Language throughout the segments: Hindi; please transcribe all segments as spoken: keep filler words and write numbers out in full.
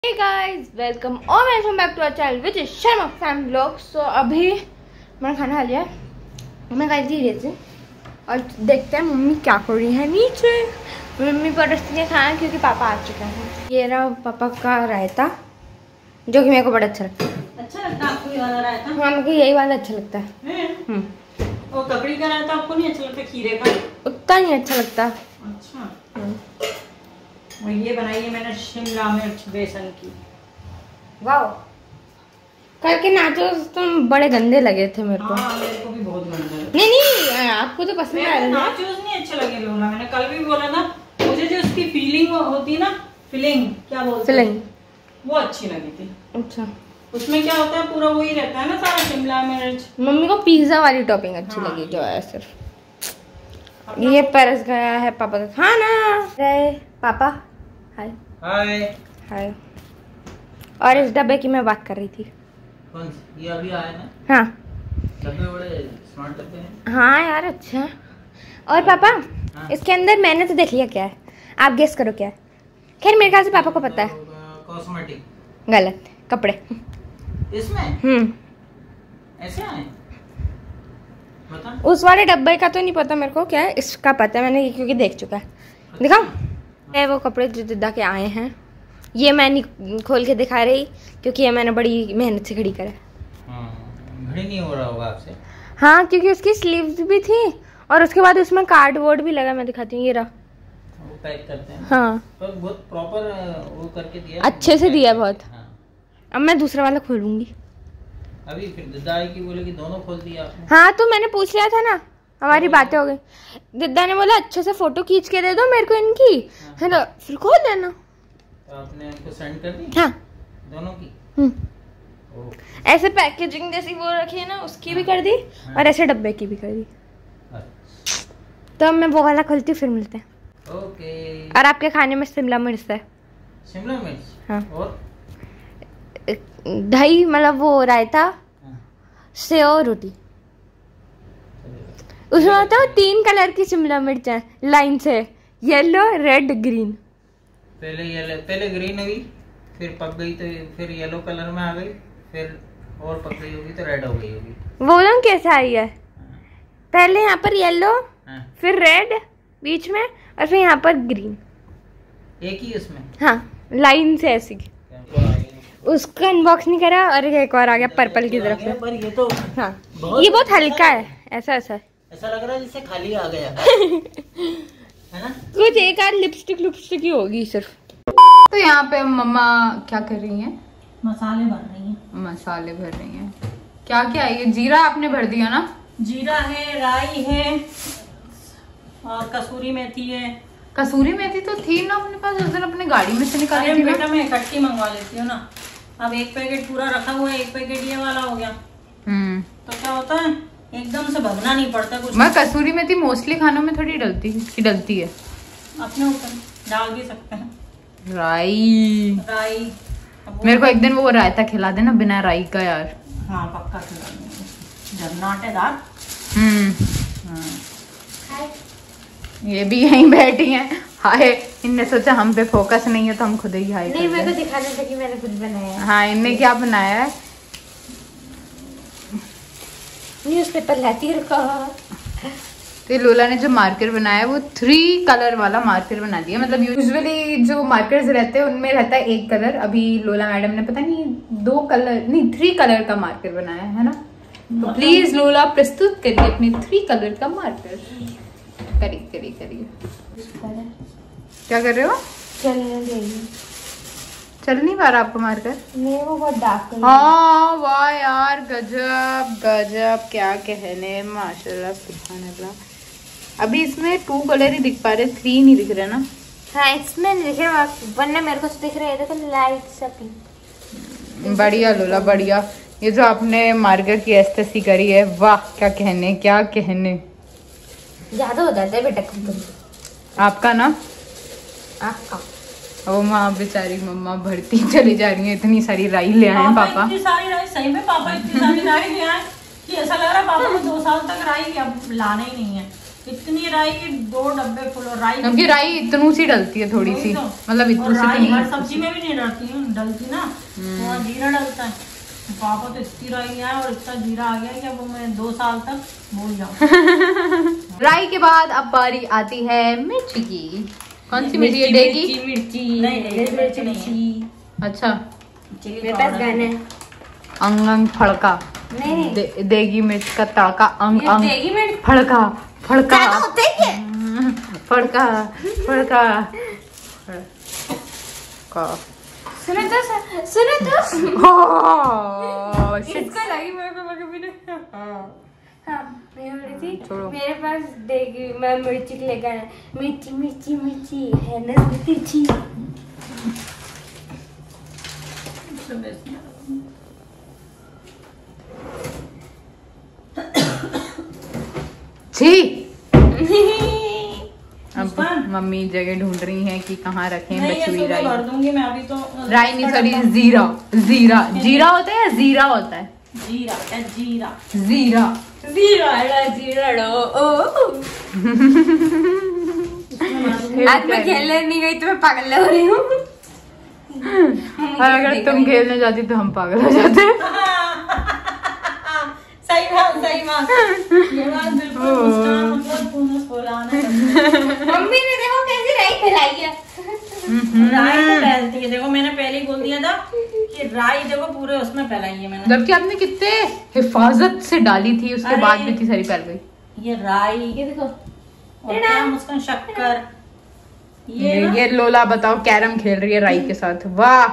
Hey guys, welcome or welcome back to our channel which is Sharma Fam Vlogs। So अभी मैंने खाना खा लिया, मैं खाई थी रेज़िन और देखते हैं मम्मी क्या कर रही है नीचे। मम्मी परस्ती ने खाया क्योंकि पापा आ चुके हैं। ये रहा पापा का रायता जो कि मेरे को बड़ा अच्छा लगता है। अच्छा लगता है आपको ये वाला रायता? हाँ, मेरे को यही वाला अच्छा लगता है। हम्म, और ककड़ी का रायता आपको नहीं अच्छा लगता? खीरे का उतना नहीं अच्छा लगता। अच्छा। और ये बनाई है मैंने शिमला मिर्च बेसन की। वाह, करके नाचोस तुम बड़े गंदे लगे थे मेरे को। हाँ, मेरे को भी बहुत गंदे लगे। नहीं नहीं, आपको तो पसंद आया ना। नाचोस नहीं अच्छे लगे लोला, मैंने कल भी बोला ना, मुझे जो उसकी फीलिंग होती ना, फीलिंग क्या बोलते हैं, वो अच्छी लगी थी। अच्छा, उसमें क्या होता है, पूरा वही रहता है ना सारा, शिमला मिर्च। मम्मी को पिज्जा वाली टॉपिंग अच्छी हाँ, लगी जो है सिर्फ। ये परस गया है पापा का खाना। अरे पापा, हाय हाय हाय। और इस डब्बे की मैं बात कर रही थी। कौन सी? ये अभी आया ना? हाँ, डब्बे बड़े स्मार्ट डब्बे हैं। हाँ यार, अच्छा। और पापा हाँ? इसके अंदर मैंने तो देख लिया क्या है, आप गेस करो क्या है। खैर मेरे ख्याल से पापा को पता है। कॉस्मेटिक। गलत, कपड़े। इसमें हम्म ऐसे आए? बता। उस वाले डब्बे का तो नहीं पता मेरे को क्या है, इसका पता है मैंने क्योंकि देख चुका है। दिखाओ, है वो कपड़े जो दिद्दा के आए हैं। ये मैं नहीं खोल के दिखा रही क्योंकि ये मैंने बड़ी मेहनत से खड़ी करा है। हाँ, घड़ी नहीं हो रहा होगा आपसे। हाँ, क्योंकि उसकी स्लीव्स भी थी और उसके बाद उसमें कार्डबोर्ड भी लगा। मैं दिखाती हूँ, ये रहा। वो पैक करते हैं। हाँ, तो बहुत प्रॉपर वो करके दिया, अच्छे से दिया बहुत। हाँ। अब मैं दूसरा वाला खोलूंगी। अभी फिर दिद्दा की बोले कि दोनों खोल दिया आपने। हाँ, तो मैंने पूछ लिया था ना, हमारी बातें हो गई। दिद्दा ने बोला अच्छे से फोटो खींच के दे दो मेरे को इनकी, है ना, फिर खोल देना। तो आपने उनको सेंड कर दी? हाँ, दोनों की। हम्म, ऐसे पैकेजिंग जैसी वो रखी है ना, उसकी भी कर दी और ऐसे डब्बे की भी कर दी। तो अब मैं वो वाला खोलती हूँ, फिर मिलते हैं। ओके। और आपके खाने में शिमला मिर्च है? शिमला मिर्च? हाँ। और दही, मतलब वो रायता, सेव और रोटी। उसमें होता है तीन कलर की शिमला मिर्च है लाइन से, येलो, रेड, ग्रीन। पहले येलो, पहले ग्रीन हुई, फिर पक गई तो फिर येलो कलर में आ गई, फिर और पक गई होगी तो रेड हो गई होगी। वो लोग कैसे आई है? पहले यहाँ पर येलो, हाँ। फिर रेड बीच में और फिर यहाँ पर ग्रीन। एक ही उसमें? हाँ, लाइन से ऐसी। उसका अनबॉक्स नहीं करा और एक और आ गया पर्पल की तरफ से। पर ये तो हाँ, ये बहुत हल्का है, ऐसा ऐसा ऐसा लग रहा है जैसे खाली आ गया है ना। कुछ एक आध लिपस्टिक लिपस्टिक ही होगी सिर्फ। तो यहाँ पे मम्मा क्या कर रही हैं? मसाले भर रही हैं। मसाले भर रही हैं। क्या क्या है ये? जीरा आपने भर दिया ना? जीरा है, राई है और कसूरी मेथी है। कसूरी मेथी तो थी ना अपने पास, उस दिन अपने गाड़ी में से निकाली थी। बेटा मैं इकट्ठी मंगवा लेती हूँ ना। अब एक पैकेट पूरा रखा हुआ है, एक पैकेट ये वाला हो गया। हम्म, तो क्या होता है, एकदम से भगना नहीं पड़ता कुछ। मैं कसूरी मेथी मोस्टली खानों में थोड़ी डलती की डलती है, अपने ऊपर डाल भी सकते हैं। राई राई मेरे को एक दिन वो रायता खिला देना बिना राई का यार। हाँ पक्का खिला देंगे, झरनाटेदार। हम्म, ये भी यहीं बैठी हैं। हाय, इनने सोचा हम पे फोकस नहीं है तो हम खुद ही हाय नहीं, मेरे को दिखाने था कि मैंने कुछ बनाया है। हाँ, इनने क्या बनाया है? न्यूज़पेपर लाती रखा। तो लोला ने जो मार्कर बनाया है वो थ्री कलर वाला मार्कर बना दिया। मतलब यूजुअली जो मार्कर्स रहते हैं उनमें रहता है एक कलर, अभी लोला मैडम ने पता नहीं दो कलर नहीं थ्री कलर का मार्कर बनाया है ना। तो प्लीज लोला प्रस्तुत करिए अपने थ्री कलर का मार्कर। करिए करिए करिए। क्या कर रहे हो? चलने चल नहीं पा रहा आपको मार्कर? नहीं, वो बहुत डार्क है। हाँ वाह यार, गजब गजब, क्या कहने, माशाल्लाह सुभान अल्लाह। अभी इसमें टू कलर ही दिख पा रहे, थ्री नहीं दिख रहे ना। हाँ, इसमें दिख रहे, वरना मेरे को दिख रहे थे तो लाइट सा। बढ़िया लोला बढ़िया। ये जो आपने मार्कर की एस्थेसी करी है, वाह क्या कहने क्या कहने। ज्यादा हो जाता है बेटा आपका ना। आपका ओ माँ, बेचारी मम्मा भरती चली जा रही है। इतनी सारी राई ले आए हैं पापा। इतनी सारी राई, सही में पापा इतनी सारी राई ले आए कि ऐसा लग रहा है पापा को दो साल तक राई अब लाना ही नहीं है। इतनी राई की दो डब्बे फुल। राई क्योंकि राई इतनू सी डलती है थोड़ी सी, मतलब इतनू सी राई हर सब्जी में भी नहीं डलती डलती ना, थोड़ा जीरा डलता है। पापा तो इतनी राई है और इतना जीरा आ गया कि अब मैं दो साल तक भूल जाऊँ। राई के बाद अब बारी आती है मिर्ची की। कौन सी मिर्ची है? देगी मिर्ची नहीं, मिर्ची नहीं। अच्छा मेरे पास गाना है अंग अंग फड़का। नहीं दे, देगी मिर्च का तड़का अंग अंग देगी मिर्च फड़का फड़का होते क्या? फड़का फड़का का। सुनो तो सुनो तो ओह, shit. इसको लगी मेरे को कभी नहीं। हाँ मैं बोली थी छोड़ो। मेरे पास देगी मैं मिर्ची लेकर आया। मिर्ची मिर्ची मिर्ची है ना मिर्ची। छी। अब मम्मी जगह ढूंढ रही हैं कि कहाँ रखें बची राई। भर दूंगी मैं अभी तो। राई नहीं सॉरी जीरा। जीरा जीरा होता है या जीरा होता है? जीरा क्या? जीरा जीरा जीरा जीरा ओ आज मैं खेलने नहीं गई तो मैं पागल हो रही हूँ। और अगर तुम खेलने जाती तो हम पागल हो जाते। सही बात सही बात। ये बात बिल्कुल मुस्कान मतलब तूने बोला ना। मम्मी ने देखो कैसी राई फैलाई है। राई तो फैलती है, देखो मैंने पहले ही बोल दिया था कि राई देखो पूरे उसमें फैलाई है मैंने। जबकि आपने कितने हिफाजत से डाली थी, उसके बाद भी इतनी सारी फैल गई। ये राई ये देखो और क्या मुस्कान शक्कर। ये ये, ये लोला बताओ कैरम खेल रही है राई के साथ। वाह,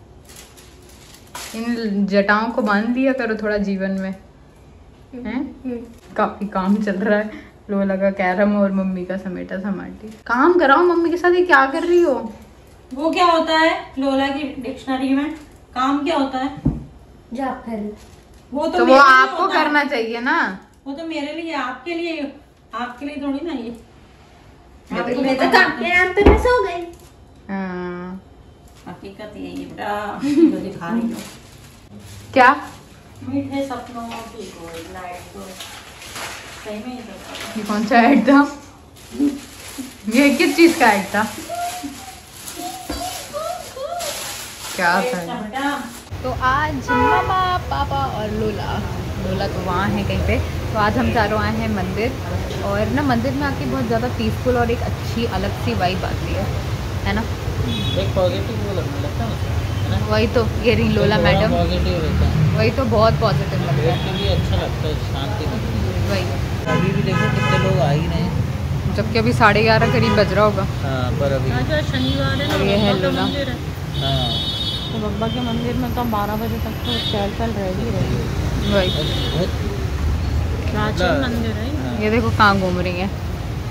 इन जटाओं को बांध दिया करो थोड़ा जीवन में हैं? काफी काम चल रहा है लोला का कैरम और मम्मी का समेटा समाटी। काम कराओ मम्मी के साथ। ये क्या कर रही हो? वो क्या होता है लोला की डिक्शनरी में? काम क्या होता है? जॉब कर। वो तो, तो वो आपको करना चाहिए ना। वो तो मेरे लिए, आपके लिए, आपके लिए थोड़ी ना। ये मैं तो काम के नाम पे मैं सो गई। हाँ। हकीकत यही है बेटा जो दिखा रही हो। क्या? मीठे सपनों की गुड नाइट को सही में ही तो। ये कौन सा ऐड था? ये किस चीज का ऐड था? क्या था? तो आज मामा पापा और लोला लोला तो वहाँ है कहीं पे। तो आज हम चारों आए हैं मंदिर, और ना मंदिर में आके बहुत ज़्यादा पीसफुल और एक अच्छी अलग सी वाइब आती है, है ना? एक पॉजिटिव वो लगने लगता है ना? वही तो ये रही लोला मैडम। पॉजिटिव रहता है, वही तो बहुत पॉजिटिव लगता है। भी अच्छा लगता है, शांति मिलती है। वही अभी भी देखो कितने लोग आ ही रहे हैं, जबकि अभी साढ़े ग्यारह करीब बज रहा होगा। हाँ पर अभी शनिवार है ना, ये है लोला। हाँ तो बब्बा के मंदिर में तो बारह बजे तक तो चल चल रहेगी रहेगी। वही बहुत प्राचीन मंदिर है। हाँ। ये देखो कहाँ घूम रही है।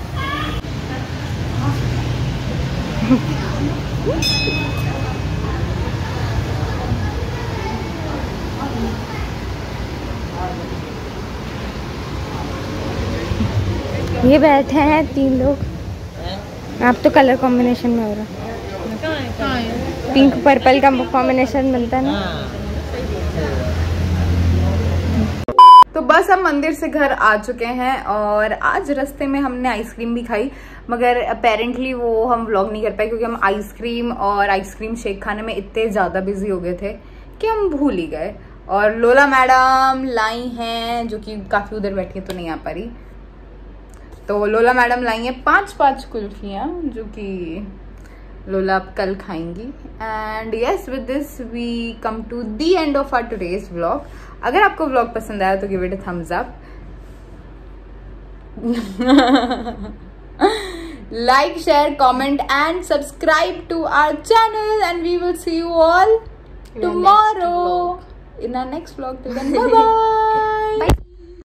ये बैठे हैं तीन लोग। आप तो कलर कॉम्बिनेशन में हो रहा है। पिंक पर्पल का कॉम्बिनेशन बनता है ना। तो बस हम मंदिर से घर आ चुके हैं, और आज रास्ते में हमने आइसक्रीम भी खाई, मगर अपेरेंटली वो हम व्लॉग नहीं कर पाए क्योंकि हम आइसक्रीम और आइसक्रीम शेक खाने में इतने ज़्यादा बिजी हो गए थे कि हम भूल ही गए। और लोला मैडम लाई हैं, जो कि काफ़ी उधर बैठी तो नहीं आ पा रही। तो लोला मैडम लाई हैं पांच पांच कुल्फियाँ, जो कि लोला अब कल खाएंगी। And yes, with this we come to the end of our today's vlog. अगर आपको व्लॉग पसंद आया तो give it a thumbs up, like, share, comment and subscribe to our channel, and we will see you all tomorrow in our next vlog. Till then, bye bye.